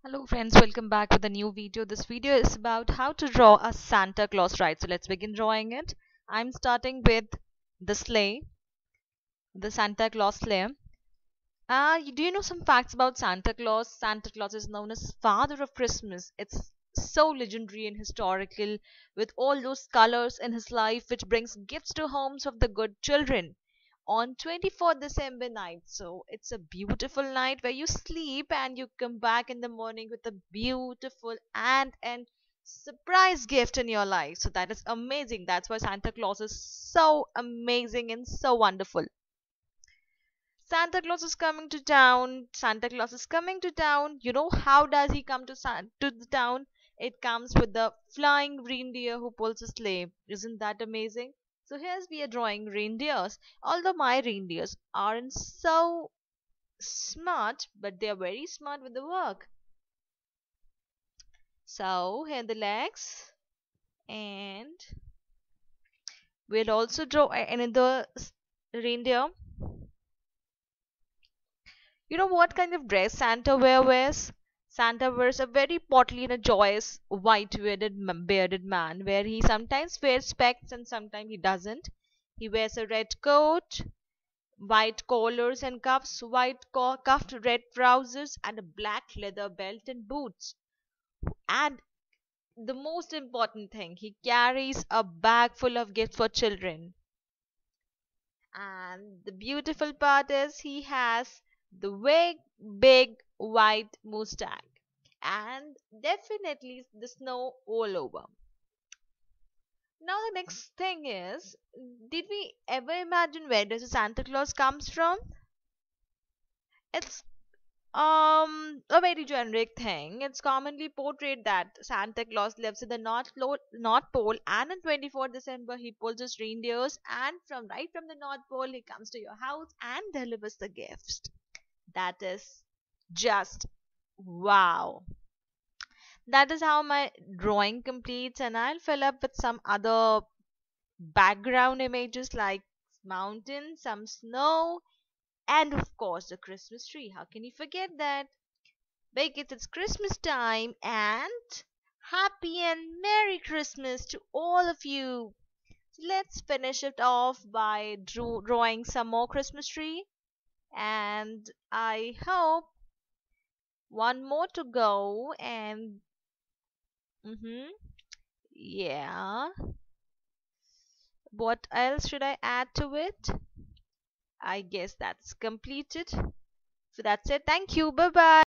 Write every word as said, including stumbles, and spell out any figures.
Hello friends, welcome back with a new video. This video is about how to draw a Santa Claus ride. So let's begin drawing it. I'm starting with the sleigh, the Santa Claus sleigh. Uh, do you know some facts about Santa Claus? Santa Claus is known as Father of Christmas. It's so legendary and historical, with all those colors in his life which brings gifts to homes of the good children on twenty-fourth December night. So it's a beautiful night where you sleep and you come back in the morning with a beautiful and and surprise gift in your life. So that is amazing. That's why Santa Claus is so amazing and so wonderful. Santa Claus is coming to town. Santa Claus is coming to town. You know how does he come to San- to the town? It comes with the flying reindeer who pulls a sleigh. Isn't that amazing? So here's we are drawing reindeers. Although my reindeers aren't so smart, but they are very smart with the work. So here are the legs, and we'll also draw a- another s- reindeer. You know what kind of dress Santa wear wears? Santa wears a very portly and a joyous white bearded, m- bearded man, where he sometimes wears specs and sometimes he doesn't. He wears a red coat, white collars and cuffs, white co- cuffed red trousers, and a black leather belt and boots. And the most important thing, he carries a bag full of gifts for children. And the beautiful part is he has the big, big white mustache and definitely the snow all over. Now the next thing is, did we ever imagine where does Santa Claus comes from? It's um a very generic thing. It's commonly portrayed that Santa Claus lives in the North, Lo- North Pole, and on twenty-fourth December he pulls his reindeers, and from right from the North Pole he comes to your house and delivers the gifts. That is just wow. That is how my drawing completes, and I'll fill up with some other background images like mountains, some snow, and of course the Christmas tree. How can you forget that? Because it's Christmas time, and happy and Merry Christmas to all of you. So let's finish it off by draw- drawing some more Christmas tree, and I hope one more to go. And mm-hmm, yeah, what else should I add to it? I guess that's completed. So that's it. Thank you. Bye bye.